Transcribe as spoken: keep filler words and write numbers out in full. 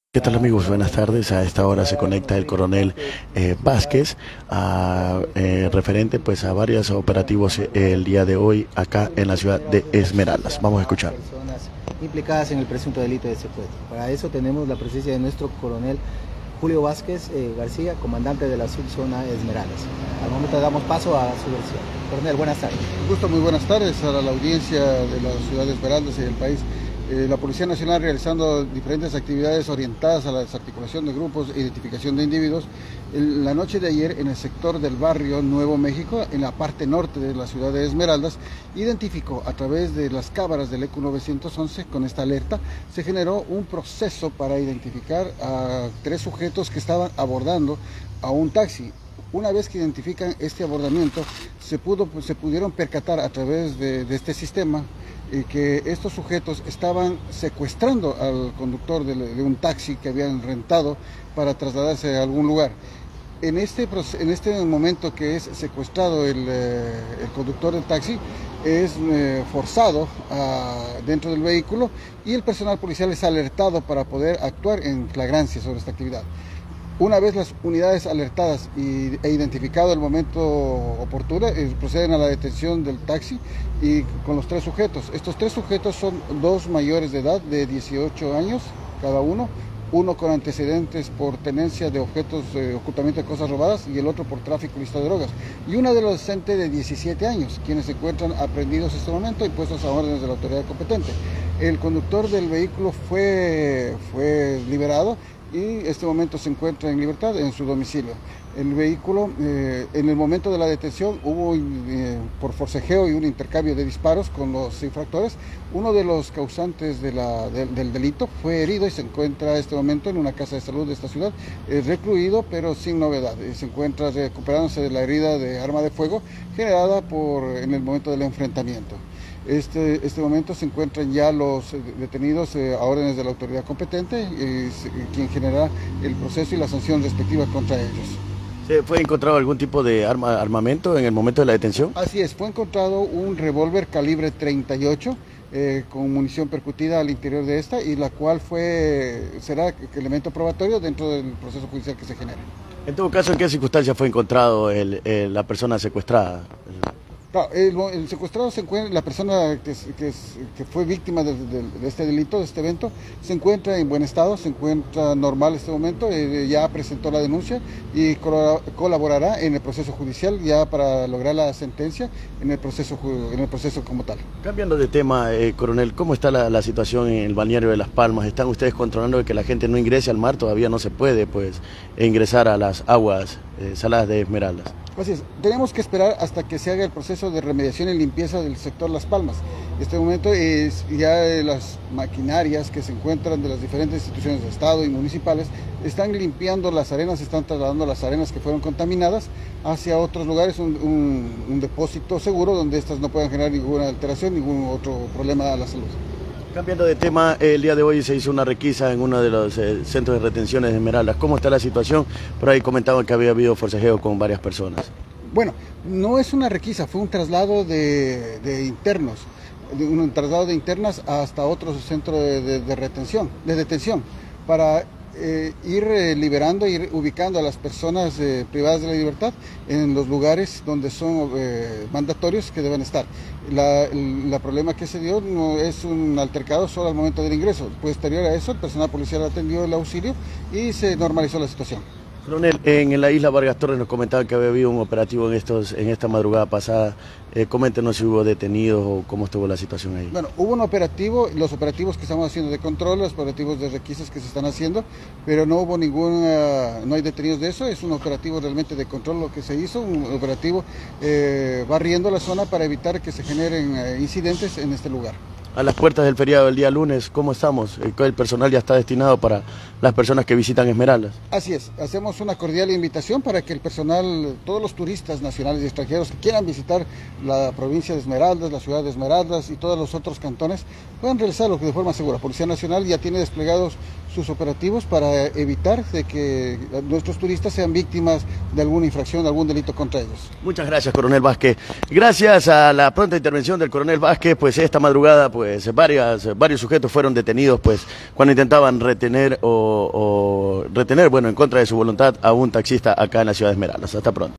¿Qué tal amigos? Buenas tardes. A esta hora se conecta el coronel eh, Vázquez, a, eh, referente pues a varios operativos eh, el día de hoy acá en la ciudad de Esmeraldas. Vamos a escuchar. Personas implicadas en el presunto delito de secuestro. Para eso tenemos la presencia de nuestro coronel Julio Vázquez eh, García, comandante de la subzona Esmeraldas. Al momento damos paso a su versión. Coronel, buenas tardes. Un gusto, muy buenas tardes a la audiencia de la ciudad de Esmeraldas y del país. Eh, la Policía Nacional realizando diferentes actividades orientadas a la desarticulación de grupos e identificación de individuos. En la noche de ayer, en el sector del barrio Nuevo México, en la parte norte de la ciudad de Esmeraldas, identificó a través de las cámaras del E Q novecientos once, con esta alerta, se generó un proceso para identificar a tres sujetos que estaban abordando a un taxi. Una vez que identifican este abordamiento, se, pudo, se pudieron percatar a través de, de este sistema y que estos sujetos estaban secuestrando al conductor de, de un taxi que habían rentado para trasladarse a algún lugar. En este, en este momento que es secuestrado el, el conductor del taxi, es eh, forzado a, dentro del vehículo, y el personal policial es alertado para poder actuar en flagrancia sobre esta actividad. Una vez las unidades alertadas y, e identificado el momento oportuno, eh, proceden a la detención del taxi y con los tres sujetos. Estos tres sujetos son dos mayores de edad, de dieciocho años cada uno, uno con antecedentes por tenencia de objetos, eh, ocultamiento de cosas robadas, y el otro por tráfico ilícito de drogas. Y un adolescente de diecisiete años, quienes se encuentran aprehendidos en este momento y puestos a órdenes de la autoridad competente. El conductor del vehículo fue, fue liberado y en este momento se encuentra en libertad en su domicilio. El vehículo, eh, en el momento de la detención, hubo eh, por forcejeo y un intercambio de disparos con los infractores. Uno de los causantes de la, de, del delito fue herido y se encuentra en este momento en una casa de salud de esta ciudad, eh, recluido pero sin novedad. Eh, se encuentra recuperándose de la herida de arma de fuego generada por, en el momento del enfrentamiento. Este, este momento se encuentran ya los detenidos eh, a órdenes de la autoridad competente, eh, quien generará el proceso y la sanción respectiva contra ellos. ¿Fue encontrado algún tipo de arma, armamento en el momento de la detención? Así es, fue encontrado un revólver calibre treinta y ocho eh, con munición percutida al interior de esta, y la cual fue será elemento probatorio dentro del proceso judicial que se genere. En todo caso, ¿en qué circunstancias fue encontrado el, el, la persona secuestrada? Claro, el, el secuestrado se encuentra, la persona que, que, que fue víctima de, de, de este delito, de este evento, se encuentra en buen estado, se encuentra normal en este momento, eh, ya presentó la denuncia y colaborará en el proceso judicial ya para lograr la sentencia en el proceso, en el proceso como tal. Cambiando de tema, eh, coronel, ¿cómo está la, la situación en el balneario de Las Palmas? ¿Están ustedes controlando que la gente no ingrese al mar? Todavía no se puede pues ingresar a las aguas eh, saladas de Esmeraldas. Así es, tenemos que esperar hasta que se haga el proceso de remediación y limpieza del sector Las Palmas. En este momento es ya las maquinarias que se encuentran de las diferentes instituciones de Estado y municipales están limpiando las arenas, están trasladando las arenas que fueron contaminadas hacia otros lugares, un, un, un depósito seguro donde estas no puedan generar ninguna alteración, ningún otro problema a la salud. Cambiando de tema, el día de hoy se hizo una requisa en uno de los eh, centros de retenciones de Esmeraldas. ¿Cómo está la situación? Por ahí comentaban que había habido forcejeo con varias personas. Bueno, no es una requisa, fue un traslado de, de internos, de un traslado de internas hasta otro centro de, de, de retención, de detención, para eh, ir eh, liberando, ir ubicando a las personas eh, privadas de la libertad en los lugares donde son eh, mandatorios que deben estar. La, el la problema que se dio no es un altercado solo al momento del ingreso. Posterior a eso, el personal policial atendió el auxilio y se normalizó la situación. Coronel, en la isla Vargas Torres nos comentaban que había habido un operativo en, estos, en esta madrugada pasada. Eh, coméntenos si hubo detenidos o cómo estuvo la situación ahí. Bueno, hubo un operativo, los operativos que estamos haciendo de control, los operativos de requisas que se están haciendo, pero no hubo ninguna, no hay detenidos de eso. Es un operativo realmente de control lo que se hizo, un operativo eh, barriendo la zona para evitar que se generen eh, incidentes en este lugar. A las puertas del feriado del día lunes, ¿cómo estamos? El personal ya está destinado para las personas que visitan Esmeraldas. Así es, hacemos una cordial invitación para que el personal, todos los turistas nacionales y extranjeros que quieran visitar la provincia de Esmeraldas, la ciudad de Esmeraldas y todos los otros cantones, puedan realizarlo de forma segura. Policía Nacional ya tiene desplegados sus operativos para evitar de que nuestros turistas sean víctimas de alguna infracción, de algún delito contra ellos. Muchas gracias, coronel Vázquez. Gracias a la pronta intervención del coronel Vázquez, pues esta madrugada pues varias, varios sujetos fueron detenidos pues cuando intentaban retener o, o retener, bueno, en contra de su voluntad a un taxista acá en la ciudad de Esmeraldas. Hasta pronto.